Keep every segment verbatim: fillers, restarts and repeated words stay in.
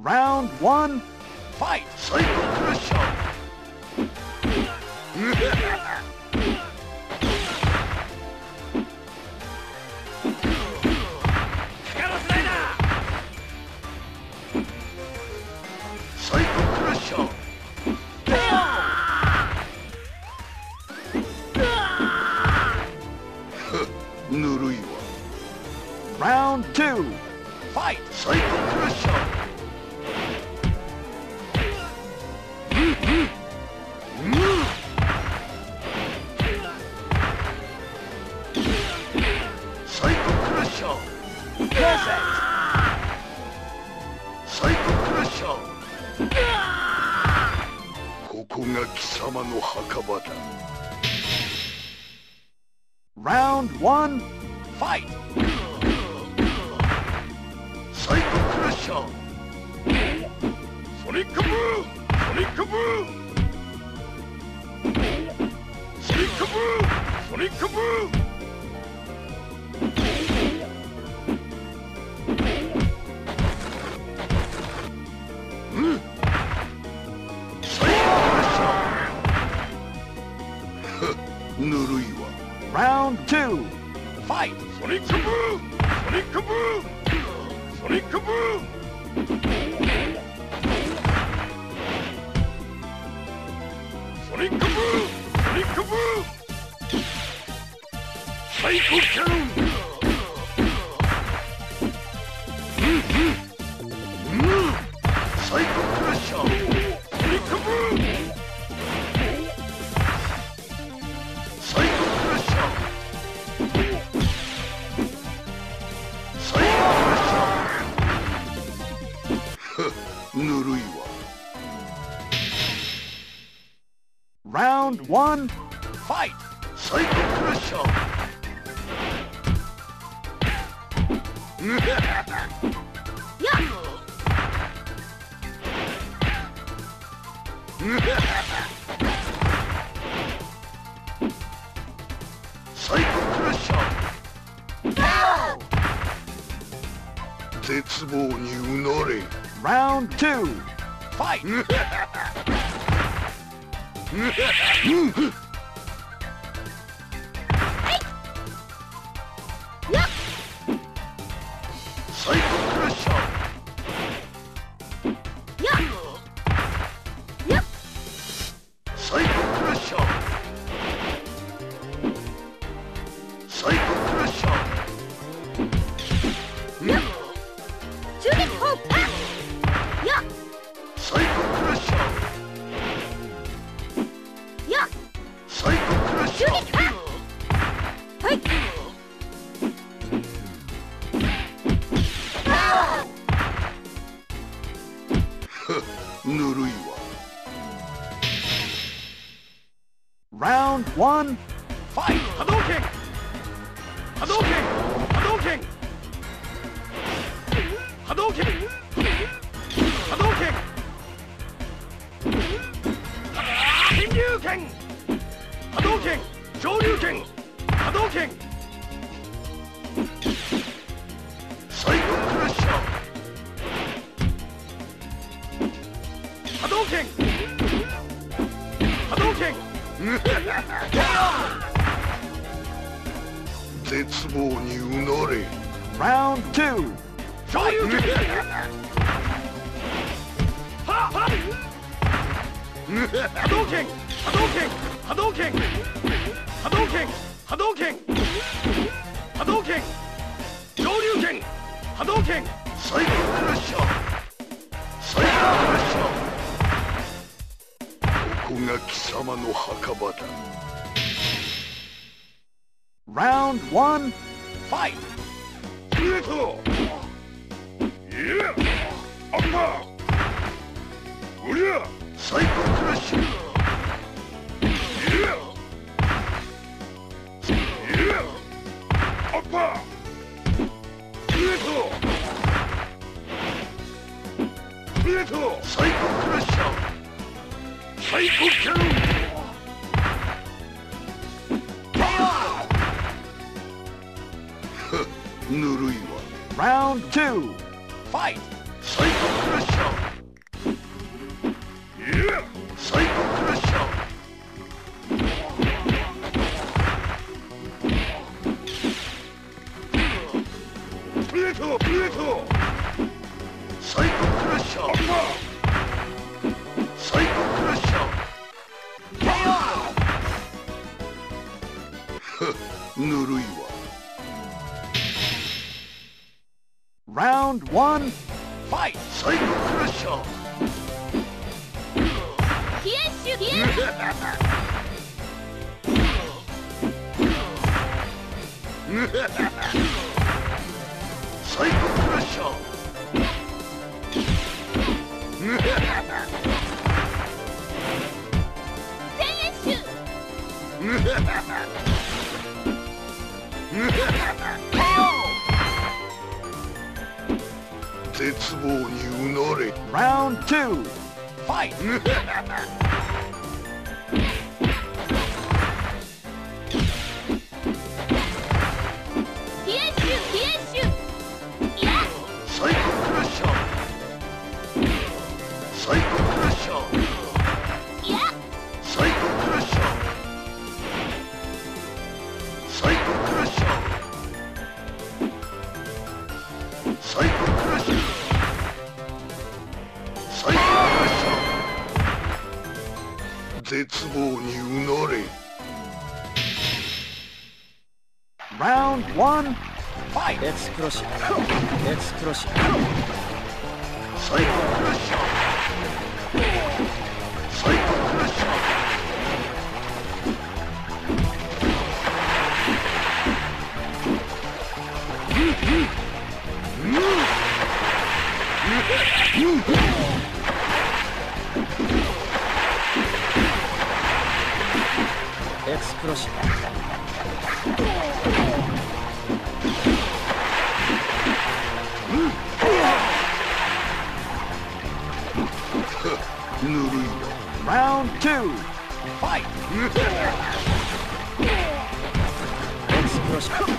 Round one, fight! Psycho pressure! Psycho pressure!ぬるいわ。 Round two, fight! Psycho pressure! Psycho pressure! Perfect! Psycho pressure! ここが貴様の墓場だ。 Round one, fight! Psycho pressure! ソニックブーム！ソニックブーム！ソニックブーム！ソニックブーム！うん！サイコプレッシャー！ぬるいわ。 Round two, fight! ソニックブーム！ソニックブーム！ソニックブーム！ソニックブーム！ソニックブーム！サイコキャノン！うんうんうん！サイコプレッシャー！ソニックブーム！サイコプレッシャー！サイコプレッシャー！ぬるいわ。 Round one, fight! サイコプレッシャー！サイコプレッシャー！絶望にうなれ。 Round two, fight! サイコプレッシャー！サイコプレッシャー！サイコプレッシャー！サイコプレッシャー！サイコプレッシャー！ぬるいわ。 Round one, fight! 波動拳！波動拳！波動拳！波動拳！波動拳！天竜拳！波動拳！上流拳！波動拳！サイコプレッシャー！波動拳！波動拳！絶望にうなれ。 Round two, 上流拳！はっはっ！波動拳！波動拳！波動拳！波動拳！波動拳！波動拳！上流拳！波動拳！サイコプレッシャー！サイコプレッシャー！ここが貴様の墓場だ。 Round one, fight! ストレート！いや！アッパー！おりゃ！サイコプレッシャー！いや！いや！アッパー！ストレート！ストレート！サイコプレッシャー！サイコキャノン！ぬるいわ。 Round two, fight! サイコプレッシャー！ ぬるいわ。 Round one, fight! 最後クラッシャー。 冷えシュ冷え最後クラッシャー。 千円シュ絶望にうなれ。 Round two, fight! 冷えシュ冷えシュいや最後クラッシャー。最後クラッシャー。 いや最後クラッシャー。最後クラッシャー。最後クラッシャー。最後クラッシャー。絶望にうなれ。 Round one, fight! エクスプロシブエクスプロシブ最後クラッシャー。最後クラッシャー。 エクスプロシブぬるいわ。 Round two, fight! エクスプロシブ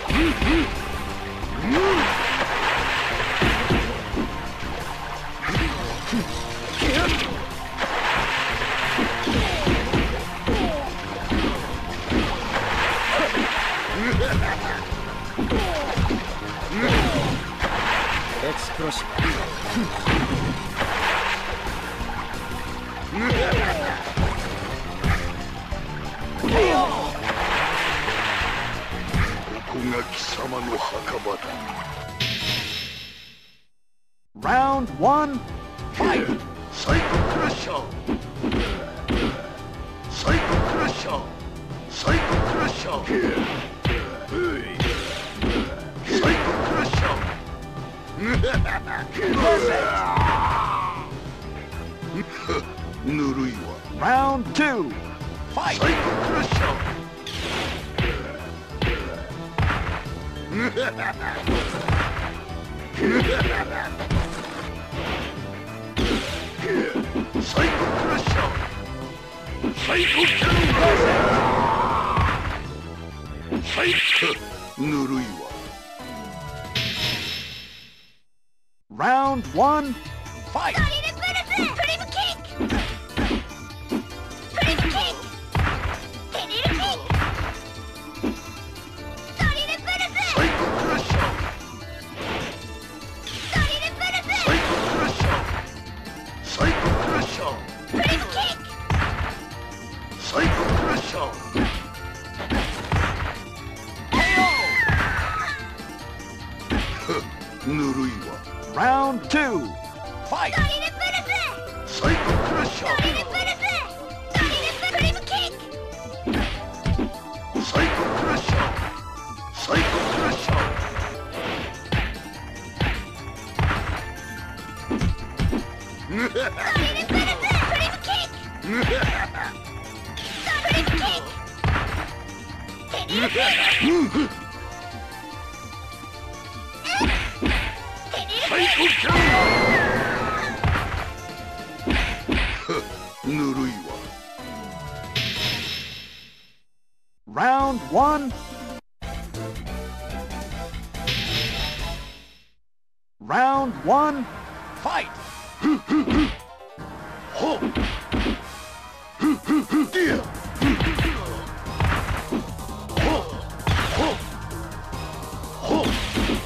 エクスプロシブここが貴様の墓場だ。 Round one, fight! 最後クラッシャー。最後クラッシャー。最後クラッシャー。最後クラッシャー。ぬるいわ。 Round two, fight! 最後クラッシャー。最後クラッシャー。最後キャノン。最後ぬるいわ。 Round one, fight! トリルプルストリムキックトリムキックテリルキックトリルプルス最後クラッシャー。 トリルプルス最後クラッシャー。最後クラッシャー。 トリムキック最後クラッシャー。ぬるいわ。 Round two, fight! トリルプルス最後クラッシャー。 トリルプルストリルプトリムキック最後クラッシャー。最後クラッシャー。 トリルプルストリムキックトリムキックテリルキック最後キャノン。ぬるいわ。 Round one, round one, fight! ほっ。ディア。ほっ。ほっ。ほっ。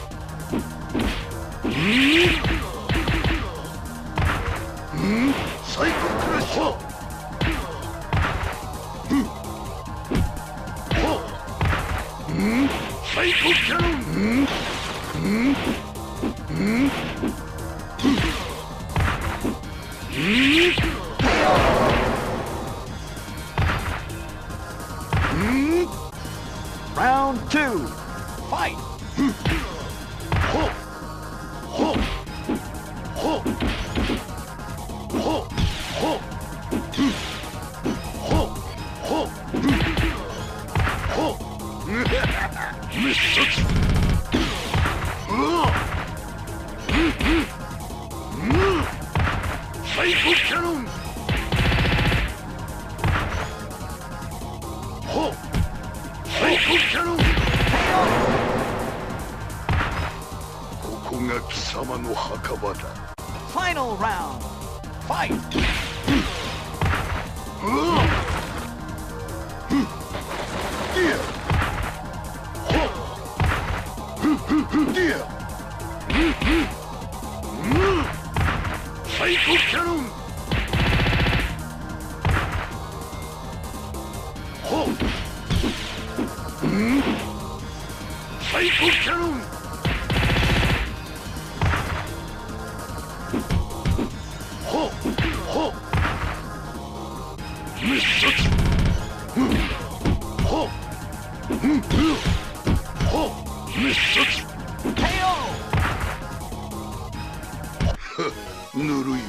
うん。最後クラッシャー。ほっ。 サイコキャノン。うんうんうん Round two. Fight. Ho! Ho! Ho! Ho! Ho! Ho! Ho! Ho! Missed. Psycho Cannon! Ho! Psycho Cannon! ここが貴様の墓場だ。 Final round. Fight. Dear! Ho! Dear! Psycho Cannon! Ho! Psycho Cannon! Ho! Ho! Missed! Ho! Ho! Missed! K O. ぬるいわ。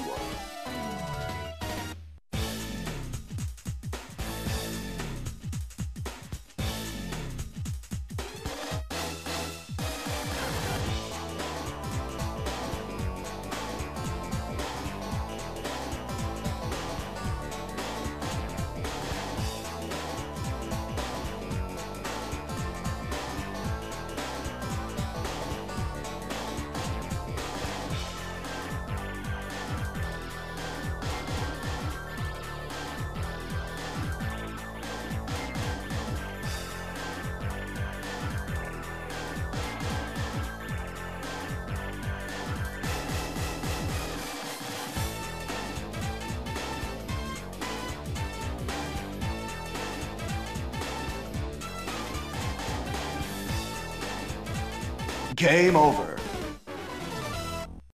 Game over.